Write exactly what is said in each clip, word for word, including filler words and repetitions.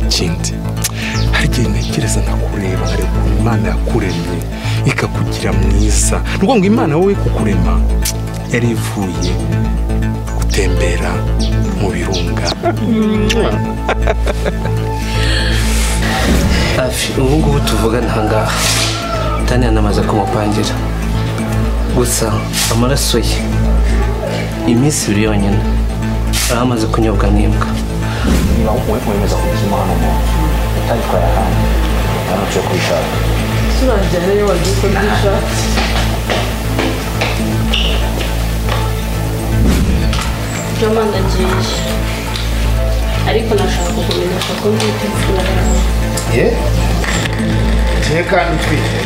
ikindi hari igihe ntekereza nkakureba nkareba ukuntu Imana yakuremye ikakugira mwiza nuko ngo Imana wowe kukurema yari ivuye gutembera mu birunga. Hafi ubu ngubu tuvugana ahangaha Tani yanamaze kumupangira gusa amaraso ye iminsi ibiri yonyine aramaze kunyobwa n'imbwa. niba wemeza kubizima hano mu Tani twayahana ntanuce kubishaka turajyana iyo wagiye ko dushaka Joma ndagiye ariko nashaka kukumenyesha ko mfite imfura yawe. ye je kandi twite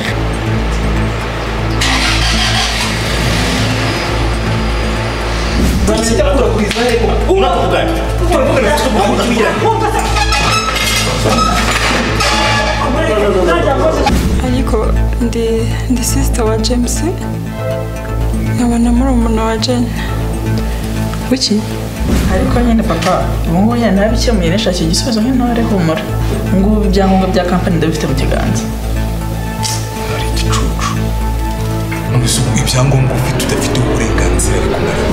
Basita kura kuriza yego unakuvugana unakuvugana ariko ndi ndi sister wa James nkabona muri umuntu wa Jane. Kuki? Ariko nyine papa, ubu ngubu nyine nabikemuye nashakira igisubizo nk'intore humura. Ngubu ibyangombwa bya kampani ndabifite mu kiganza. Hari igicucu none se ubu ibyangombwa ufite udafite uburenganzira bwo kumara.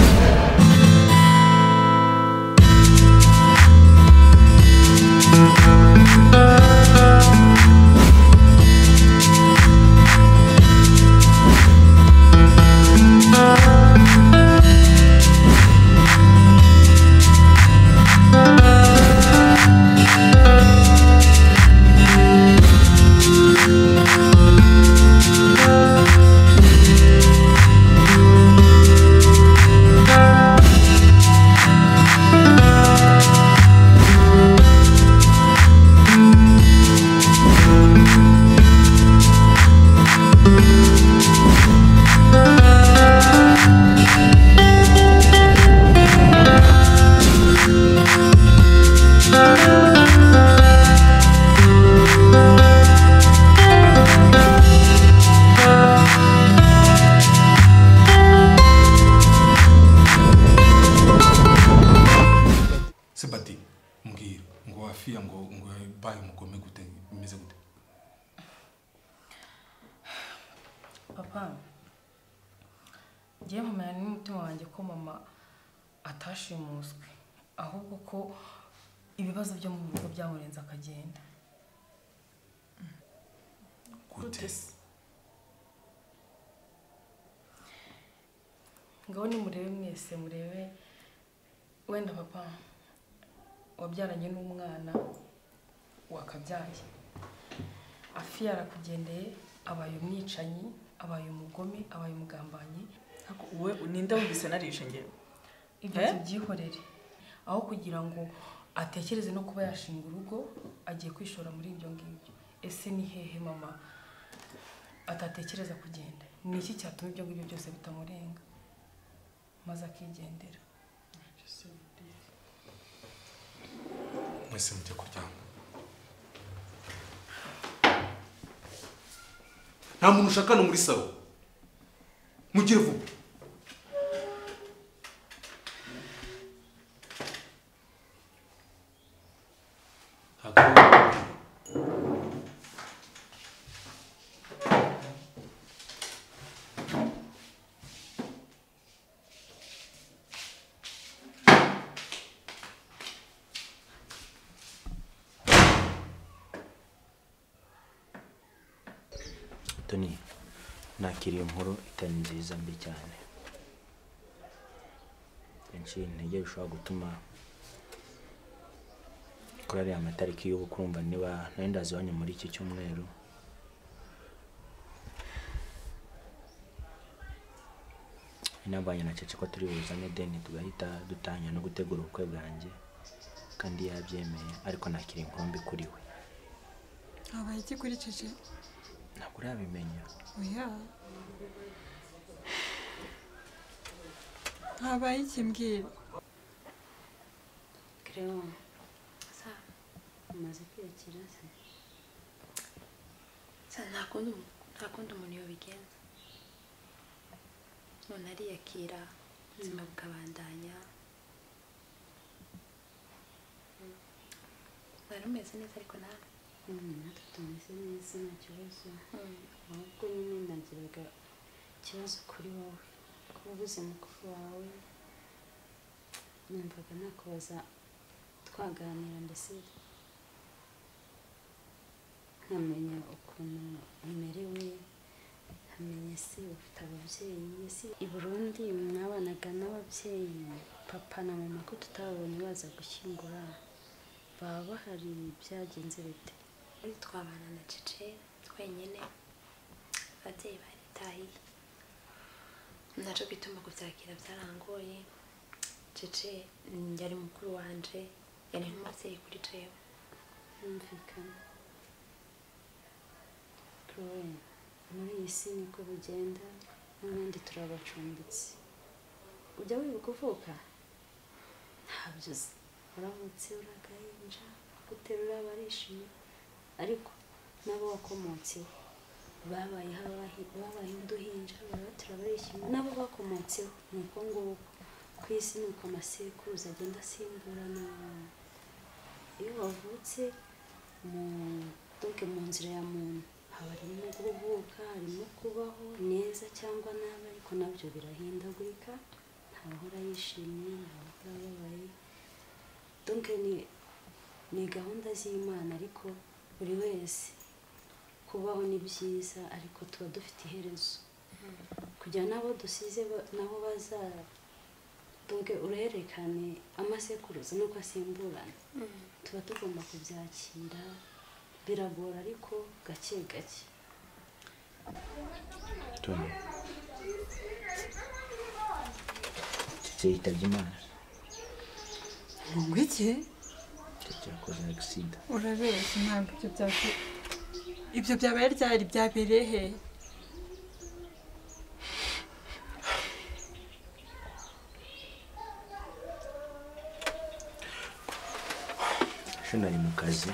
Sebati mbwira ngo wafia ngo ngo baye umugome gute bimeze gute? Papa, ngiye mpamya n'umutima wanjye ko mama atashimuswe ahubwo ko ibibazo byo mu rugo byamurenze akagenda. Gute? Ngaho ni murebe mwese murebe wenda papa wabyaranye n'umwana wakabyaye Afi arakugendeye abaye umwicanyi abaye umugome abaye umugambanyi. Ako uwe ninde wumvise narishe ngewe? Ibyo byihorere aho kugira ngo atekereze no kuba yashinga urugo agiye kwishora muri ibyo ngibyo. Ese ni hehe mama atatekereza kugenda? Ni iki cyatuma ibyo ngibyo byose bitamurenga maze akigendera? Mwese mujye kuryama. Nta muntu ushaka no muri salo. Mugire vuba. Tony, nakiriye inkuru itari nziza mbi cyane. Kenshi intege bishobora gutuma kuri ariya matariki yo kurumva niba nenda zibanye muri iki cyumweru. Inabanye na cece ko turi buzane deni tugahita dutanya no gutegura ubukwe bwanjye kandi yabyemeye ariko nakiriye inkuru mbi kuri we. Abaye iki kuri cece? Ntabwo urabimenya. Oya. Habaye iki mbwira? Creo sa umaze kwiyakira se. Sa nakundi nakundi umuntu yobigenza. None ariyakira ubuzima bukabandanya. mwari mumeze neza ariko nawe natwe tumeze neza nta kibazo ahubwo nyine nagiraga ikibazo kuri wowe kuba ubuze mukuru wawe numvaga nakubaza twaganira mbese nkamenya ukuntu umerewe nkamenya se ufite ababyeyi ese i Burundi mwabanaga n'ababyeyi papa na mama ko tutabonye baza gushyingura baba bahari byagenze bite twabana na Cece twenyine ababyeyi baritahiye naco gituma kubyakira byarangoye Cece yari mukuru wanje yari nk'umubyeyi kuri jewe yumvikana Chloe muri iyi si niko bigenda n'abandi turabacumbitse ujya wibuka uvuka ntabyo uzi uramutse uragahinja guterura barishimye ariko nabo wakomotseho babayeho babaye uduhinja baratura barishimye nabo bakomotseho nuko nguko ku isi nuko amasekuruza agenda asimburana iyo wavutse mu doge mu nzira ya muntu haba harimo guhubuka harimo kubaho neza cyangwa nabi ariko nabyo birahindagurika ntawahora yishimye ntawahora ababaye doge ni ni gahunda z'Imana ariko buri wese kubaho ni byiza ariko tuba dufite iherezo kugira nabo dusize nabo baza doge urerekane amasekuruza nuko asimburana tuba tugomba kubyakira biragora ariko gake gake Tony Cece yitabye Imana ngwiki Cece yakoze accident urabeshya ntabwo ibyo byaje ibyo byabaye ryari byabereye he nari mu kazi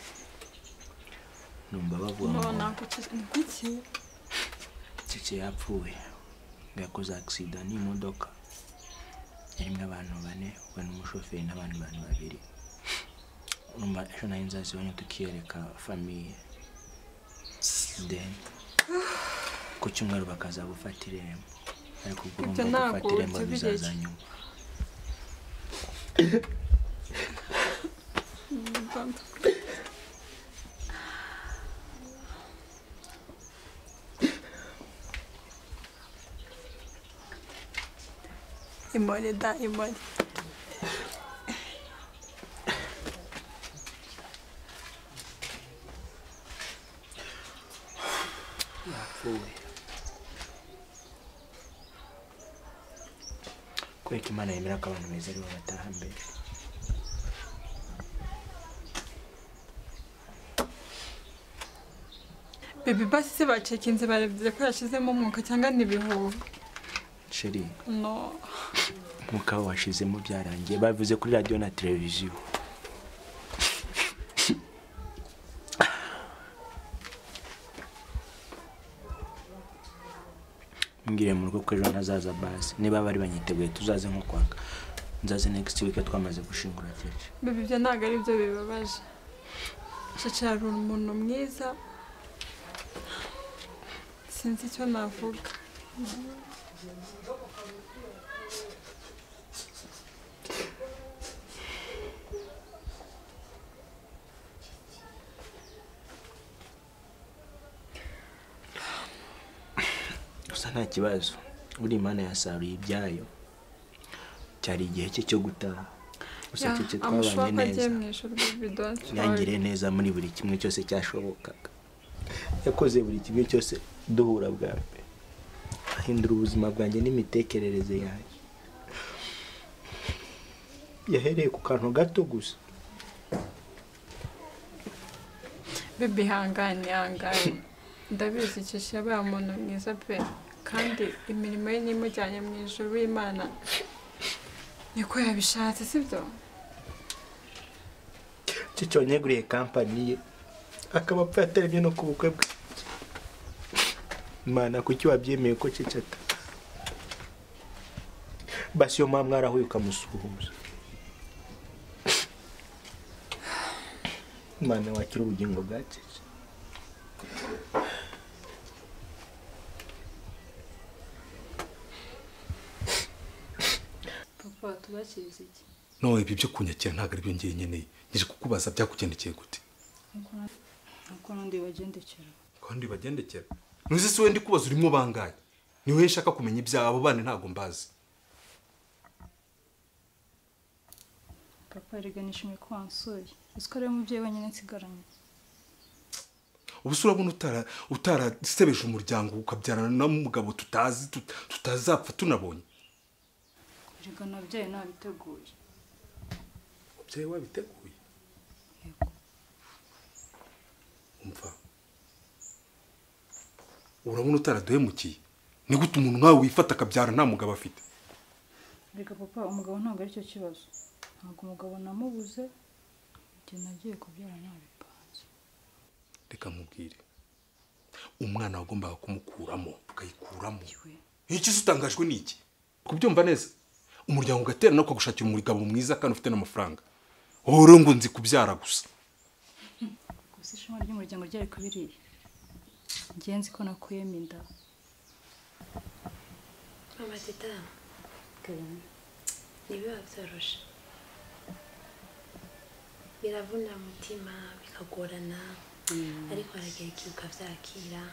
numva bavuga ngo ngwiki Cece yapfuye yakoze accident n'imodoka yarimo abantu bane we n'umushoferi n'abandi bantu babiri numva ejo nari nzazibonye tukiyereka famiye then ku cyumweru bakaza gufata irembo ariko urumva gufata irembo bizaza nyuma imore da imore yapfuye kubera Imana yemera ko abantu beza aribo bataha mbere Baby basi se bacekinze barebye ko yashizemo umwuka cyangwa nibihuha Sheri no umwuka washizemo byarangiye bavuze kuri radio na televiziyo ngire mu rugo ko ejo nazaza basi niba bari banyiteguye tuzaze nko kwaka nzaze next week twamaze gushingura Cece Baby byo ntago ari byo bibabaje Cece ari umuntu mwiza sinzi icyo navuga gusa nta kibazo uri Imana yasaruye ibyayo cyari igihe cye cyo gutaha gusa Cece twabanye neza yangiriye neza muri buri kimwe cyose cyashobokaga yakoze buri kimwe cyose duhura bwa mbere ahindura ubuzima bwanjye n'imitekerereze yanjye yahereye ku kantu gato gusa Baby hangane hangane ndabizi Cece yabaye umuntu mwiza pe kandi imirimo ye nimujyanye mu ijuru w'Imana niko yabishatse sibyo Cece wanyeguriye kampani ye akaba apfa yataremye no ku bukwe bwe Imana kuki wabyemeye ko Cece ata basi yo mama mwarahuye ukamusuhuza Imana wakira ubugingo bwacece. papa tubakiriza iki no ibi byo kunyakira ntabwo ari byo ngiye nkeneye nje kukubaza byakugendekeye gute nuko n'undi bagendekera kandi bagendekera nuzi se wendi kubaza urimo bangaye niwe nshaka kumenya ibyabo bane ntago mbazi papa riganishimye ko wansuye usko rero umubyeyi wenyine nsigaranye ubu se urabona utara utarasebeje umuryango ukabyarana n'umugabo tutazi tutazapfa tunabonye rega nabyaye nabiteguye umubyeyi wabiteguye yego umva urabona utaraduhemukiye ni gute umuntu nkawe wifata akabyara nta mugabo afite rega papa umugabo ntabwo ari cyo kibazo ntabwo umugabo namubuze njye nagiye kubyara nabipanze reka nkubwire umwana wagombaga kumukuramo ukayikuramo iki se utangajwe n'iki kubyumva neza umuryango ugatera no kugushakira umugabo mwiza kandi ufite n'amafaranga wowe ngo nzi kubyara gusa gusa ishema ry'umuryango ryari kubiriye njye nzi ko nakuyemo inda mama teta nibiba byoroshe biravuna umutima bikagorana ariko haragera igihe ukabyakira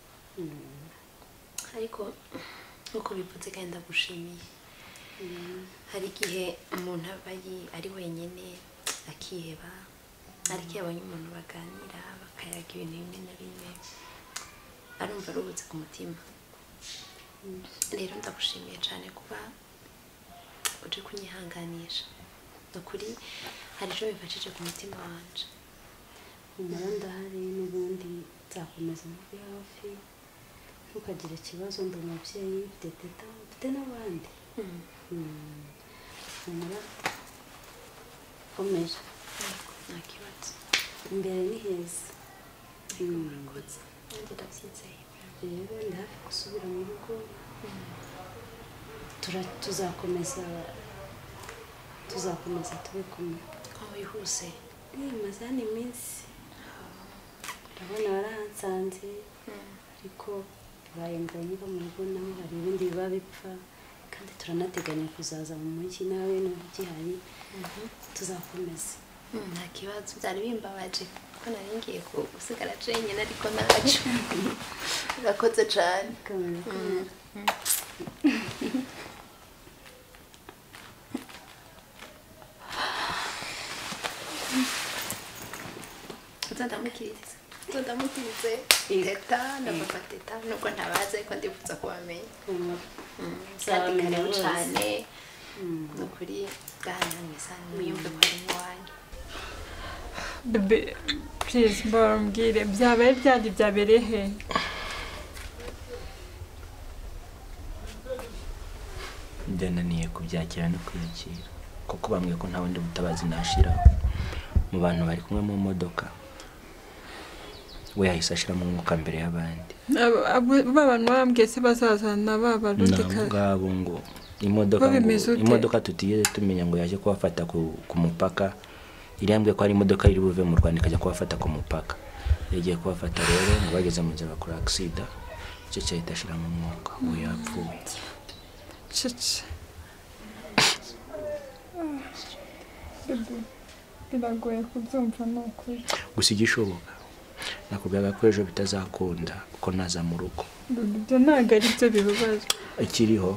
ariko nkuko bivutse kandi ndagushimiye hari igihe umuntu aba ari wenyine akiheba ariko iyo abonye umuntu baganira bakayaga ibintu bimwe na bimwe arumva aruhutse ku mutima rero ndagushimiye cyane kuba uje kunyihanganisha ni ukuri hari icyo bifashije ku mutima wanje umara ndahari n'ubundi nzakomeza muri hafi ntukagire ikibazo ndi umubyeyi mfite teta mfite n'abandi umara komeje nta kibazo imbere ni heza murakoze nanjye ndabyizeye rero ndi hafi gusubira mu rugo tuzakomeza tuzakomeza tube kumwe ko wihuse maze hano iminsi urabona barahansanze ariko bibaye ngombwa mu rugo naho hari ibindi biba bipfa kandi turanateganya kuzaza mu mujyi nawe n'ubu ugihari tuzakomeza nta kibazo byari bimbabaje ko nari ngiye gusigara jenyine ariko ntacyo urakoze cyane ndamukirize ndamukirize teta na papa teta nubwo ntabazi ariko ndifuza kubamenya kandi karibu cyane ni ukuri bwana mwiza mwiyumve ko ari iwanyu bebe please mbambwire byabaye byandi byabereye he byananiye kubyakira no kwiyakira kuko bamwe ko nta wundi mutabazi nashira mu bantu bari kumwe mu modoka we yahise ashiramo umwuka mbere y'abandi abantu bambwiye se bazazana babarundi ngabo ngo imodoka imodoka tutiye tumenya ngo yaje kubafata ku mupaka irambwe ko ari imodoka iri buve mu Rwanda ikajya kubafata ku mupaka yagiye kubafata rero ngo bageze mu nzira bakora accident cyo cyahita ashiramo umwuka we yapfuye cece biragoye kubyumva n'ukuri gusa igishoboka nakubyaga ko ejo bitazakunda uko naza mu rugo ibyo ntabwo ari byo bibabaza ikiriho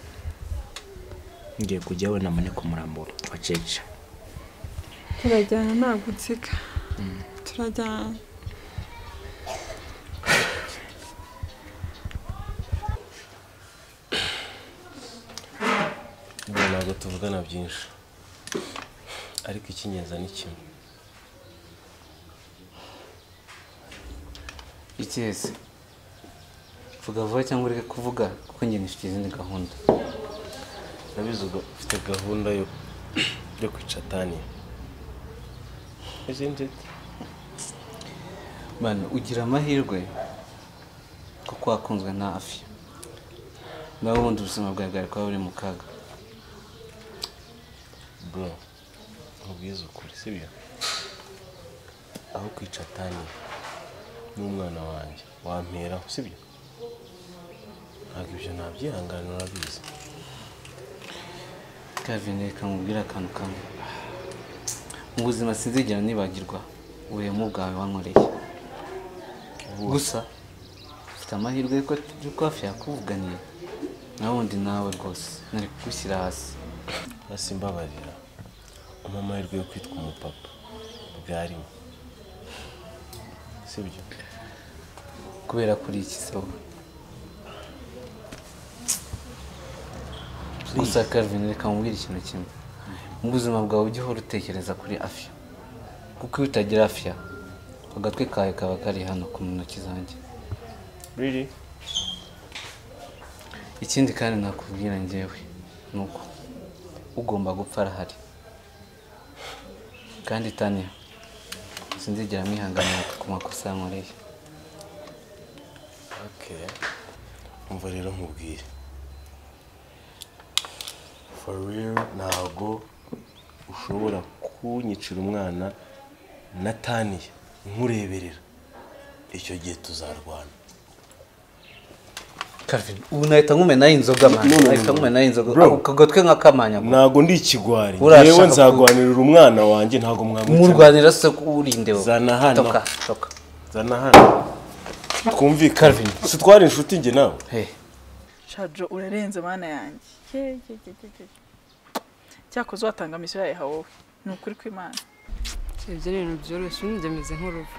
ngiye kujya we namane ku murambo wa cece turajyana ntabwo utsika turajyana ntabwo tuvugana byinshi ariko icy'ingenzi ni kimwe ikese vuga vuba cyangwa ureke kuvuga kuko njye nifite izindi gahunda nabizi ufite gahunda yo yo kwica Tania isn't it bana ugira amahirwe kuko wakunzwe na Afi nawe ubundi ubuzima bwawe bwari kuba buri mu kaga bro nkubwiza ukuri sibyo aho kwica Tani n'umwana wanjye wamperaho sibyo ntabwo ibyo nabyihanganira urabizi Kevin reka nkubwire akantu kamwe mu buzima sinzigera nibagirwa ubuhemu bwawe wankoreye gusa mfite amahirwe yuko hafi yakuvuganiye nawundi nawe rwose nari kugushyira hasi hasi mbabarira umpa amahirwe yo kwitwa umupapa bwarimo sibyo kubera kuri iki se wowe gusa Calvin reka nkubwire ikintu kimwe mu buzima bwawe ujye uhora utekereza kuri Afia kuko iyo utagira Afia agatwe kawe kaba kari hano ku ntoki zanjye really ikindi kandi nakubwira njyewe nuko ugomba gupfa arahari kandi Tania sinzigera mwihanganira ku makosa yankoreye okay umva rero nkubwire for real ntabwo ushobora kunyicira umwana na Tania nkureberera icyo gihe tuzarwana Calvin ubu nahita nkumena inzoga man nahita nkumena inzoga ukagotwe nka kamanya ntago ndi ikigwari yewe nzagwanirira umwana wanjye ntago mwamwica murwanira se urinde wowe zana hano toka toka zana hano twumvikane Calvin si twari inshuti nge nawe he Shajo urarenze mana yanjye ke ke ke cyakoze watanga misiyo yawe wowe ni ukuri kw'Imana ibyo ni ibintu byoroshye ngendemeze nk'uruvu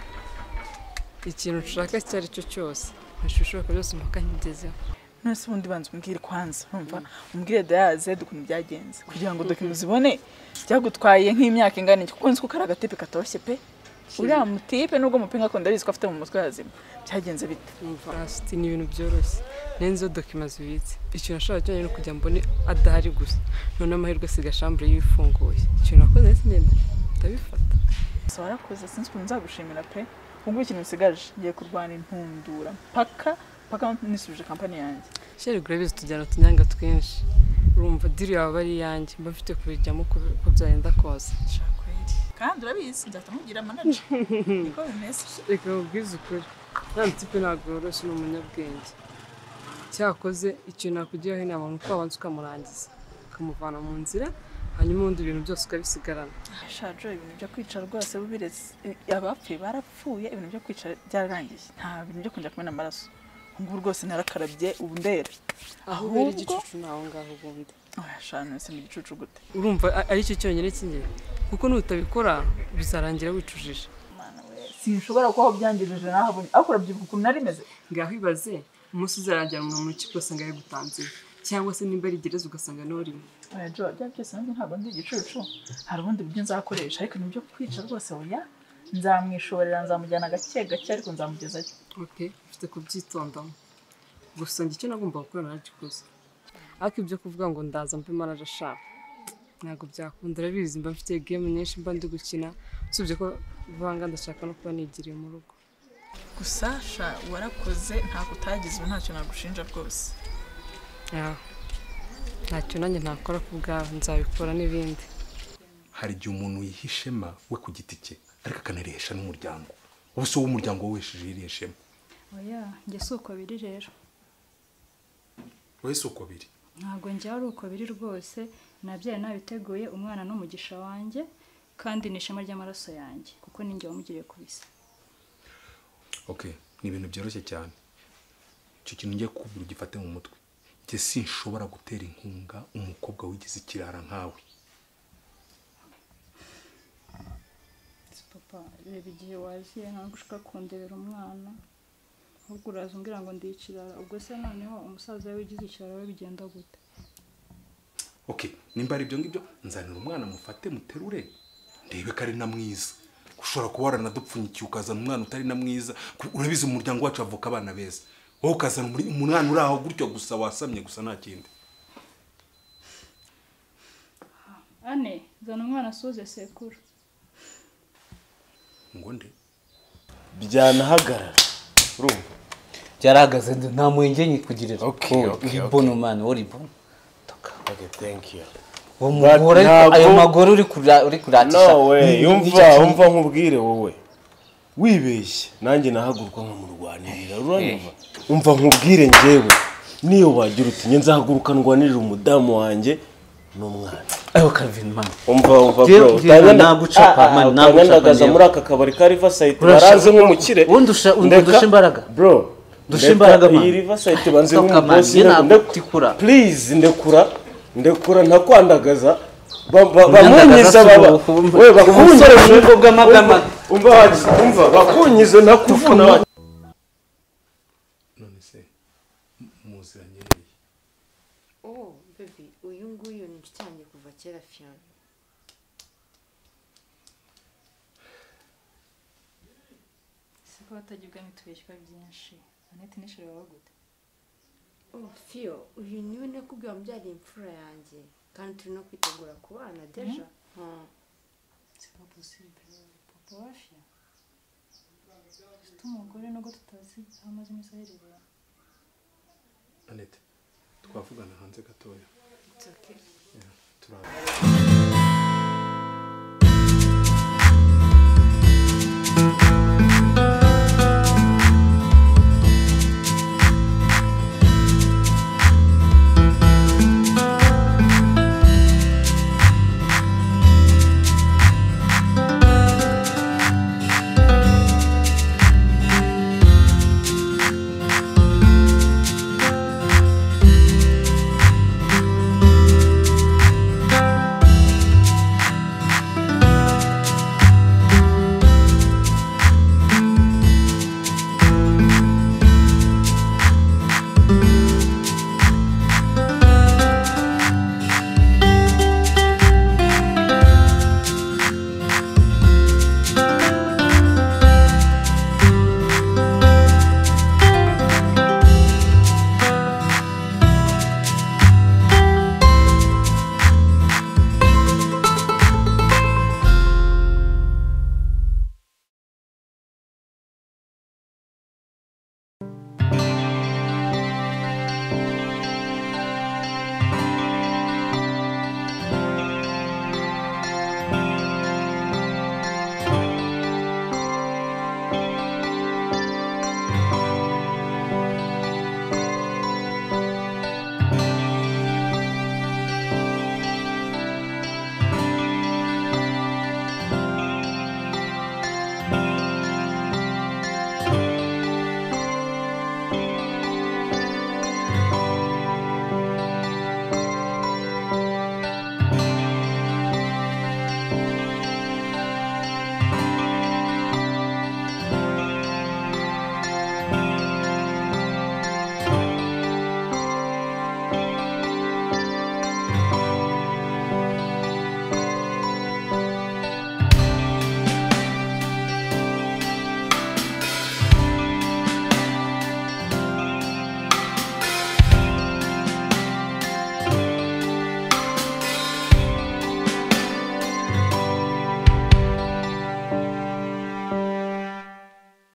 ikintu ushaka icyo ari cyo cyose ntashobora byose mpaka nkigezeho nose ubundi banza umbwire kwanza urumva umbwire dayaze dukuntu byagenze kugira ngo document zibone byagutwaye nk'imyaka ingana iki kuko nzi ko kari agatepe katoroshye pe uriya mutipe nubwo mupinga ko ndabizi ko afite mu mutwe hazima byagenze bite asti ni ibintu byoroshye nenzo document zibitse icyo nashaka cyane no kujya mbone adahari gusa none amahirwe siga chambre yifunguye icyo nakoze nese ngenda ndabifata so warakoze sinzi ko nzagushimira pe ubwo ikintu nsigaje ngiye kurwana intundura paka paka nisubije kampani yanjye shere gravis tujyana tunyanga twinshi urumva diri yawe bari yanjye mba mfite kubijyamo ko byagenda kose kandi urabizi nzatamubwira manager niko bimeze reka ubwize ukuri nta tipe ntabwo yoroshye n'umunyabwenge cyakoze ikintu nakugiyeho inama nuko wabanza ukamurangiza ukamuvana mu nzira hanyuma ubundi ibintu byose ukabisigarana Shajo ibintu byo kwica rwose bubiretse abapfuye barapfuye ibintu byo kwica byararangiye nta bintu byo kujya kumena amaraso ngo rwose narakarabye ubu ndera aho bari igicucu naho ngaho ubundi oya shano ese ni igicucu gute urumva ari cyo cyonyine kinge kuko nutabikora bizarangira wicujije sinshobora kubaho byangirije naho akora byibuka ukuntu nari meze ngaho ibaze umunsi uzarangira mu mu kigo sanga yagutanze cyangwa se nimba rigereza ugasanga no rimwe oya jo bya byose nanjye ntabwo ndi igicucu hari ubundi buryo nzakoresha ariko nibyo kwica rwose oya nzamwishorera nzamujyana gake gake ariko nzamugezayo okay ufite kubyitondamo gusa njye icyo nagomba gukora naragikoze ariko ibyo kuvuga ngo ndaza mpe manager shaka ntabwo byakunda urabizi mba mfite game nyinshi mba ndi gukina usibye ko vanga ndashaka no kuba nigiriye mu rugo gusa sha warakoze ntabwo utagize ntacyo nagushinja rwose ya ntacyo nanjye ntakora ku bwawe nzabikora n'ibindi hari igihe umuntu yihishema we ku giti cye ariko akanarihesha n'umuryango ubu se w'umuryango wesheje iriheshema oya njye si uko biri rero wowe si uko biri ntabwo njye ari uko biri rwose nabyaye nabiteguye umwana n'umugisha wanjye kandi ni ishema ry'amaraso yanjye kuko ninjye wamugiriye kubisa okay ni ibintu byoroshye cyane icyo kintu ngiye kubura ugifate mu mutwe njye sinshobora gutera inkunga umukobwa wigize ikirara nkawe papa reba igihe waziye ntabwo ushaka kundebera umwana ahubwo uraza umbwira ngo ndi ikirara ubwo se noneho umusaza we wigize ikirara we bigenda gute okay nimba ari ibyo ngibyo nzanira umwana mufate muterure ndebe ko ari na mwiza ushobora kuba waranadupfunyikiye ukazana umwana utari na mwiza urabizi umuryango wacu avuka abana beza wowe ukazana umwana uri aho gutyo gusa wasamye gusa nta kindi ane zana umwana asuze sekuru ngo nde byanahagarara urumva byarahagaze nta muhenge nyikugirira okay okay bono man uri bono toka okay thank you umugore ayo magoro uri kura uri kuratisha no we yumva umva nkubwire wowe wibeshye nanjye nahaguruka nkamurwanirira uranyumva umva nkubwire njyewe niyo wagira uti nge nzahaguruka ndwanirira umudamu wanjye n'umwana ayo Calvin man umva umva bro utanga nagucapa man nagucapa muri aka kabari ka Riverside baraze nk'umukire undusha undusha imbaraga bro dusha imbaraga man iyi Riverside banze nk'umubosi ndekura please ndekura ndekura ntakwandagaza bamunyiza baba we bakunsore mu bw'amagama umva umva bakunyize nakuvuna none se muziranye oh baby uyu nguyu ni cyane kuva kera Fiona siko batajyubwa nitubeshywa byinshi Annette nishore wawe gute oh Fio uyu niwe nakubwiye mbyari imfura yanjye kandi turi no kwitegura kubana deja hmm c'est pas possible papa wafia umugore nubwo tutazi amaze imisaherera Annette twavugana hanze gatoya it's okay yeah, turaba